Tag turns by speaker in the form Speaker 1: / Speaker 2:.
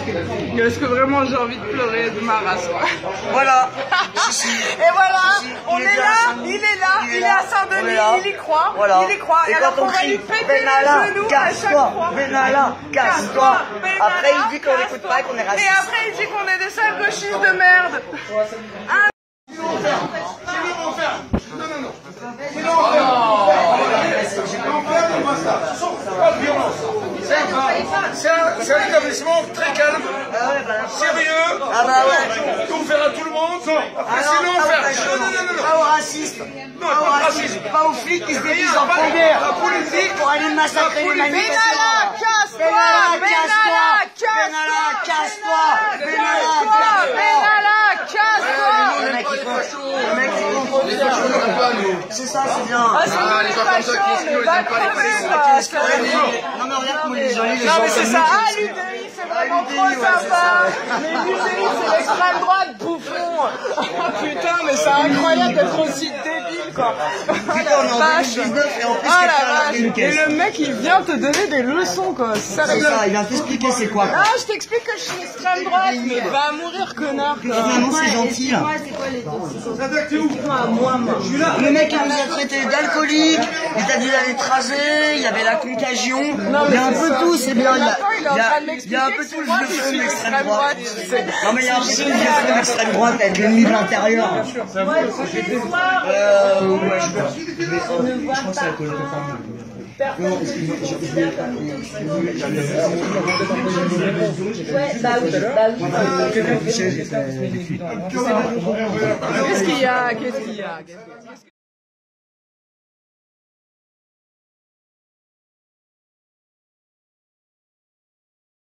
Speaker 1: Est-ce que vraiment j'ai envie de pleurer de ma race, quoi.
Speaker 2: Voilà.
Speaker 1: Et voilà, on est là, il est à Saint-Denis, il y croit,
Speaker 2: voilà.
Speaker 1: Il y croit.
Speaker 2: Et
Speaker 1: alors
Speaker 2: quand on
Speaker 1: va lui
Speaker 2: crie
Speaker 1: péter
Speaker 2: Benalla,
Speaker 1: les genoux à chaque
Speaker 2: casse-toi,
Speaker 1: fois.
Speaker 2: Benalla, casse-toi. Après il dit qu'on n'écoute pas et qu'on est raciste.
Speaker 1: Et après il dit qu'on est des sales gauchistes de merde.
Speaker 3: C'est un établissement très calme, sérieux, qu'on faire à tout le monde. Sinon, on fait.
Speaker 2: Pas aux racistes, pas aux flics qui se déguisent en première
Speaker 3: La politique
Speaker 2: pour aller massacrer les manifestants.
Speaker 1: Benalla, casse-toi.
Speaker 2: Benalla, casse-toi.
Speaker 1: Benalla, casse-toi.
Speaker 2: Le mec il c'est ça, c'est bien.
Speaker 1: Ah, c'est les fachos, mais va crever, quoi.
Speaker 2: Non mais regarde comment les gens,
Speaker 1: Non mais c'est ça, ah l'UDI c'est vraiment trop sympa. Mais l'UDI c'est l'extrême droite, bouffon. Ah putain mais c'est incroyable d'être aussi débile quoi.
Speaker 2: Putain on est en 2019 et en plus
Speaker 1: Ah la vache.
Speaker 2: une
Speaker 1: Et
Speaker 2: caisse.
Speaker 1: le mec il vient te donner des leçons quoi. C'est ça,
Speaker 2: C'est ça, il vient t'expliquer c'est quoi.
Speaker 1: Ah je t'explique que je suis extrême droite, mais va mourir connard quoi.
Speaker 2: Finalement c'est gentil. Le mec il nous a traité d'alcoolique, il t'a dit d'aller tracer, il y avait la contagion, il y a un peu tout, c'est bien. Il y a un peu tout le vieux feu de l'extrême droite. Non mais il y a un peu tout le vieux feu de l'extrême droite avec l'ennemi de l'intérieur. Je crois que c'est la coloc de femme. Non,
Speaker 1: Qu'est-ce qu'il y a?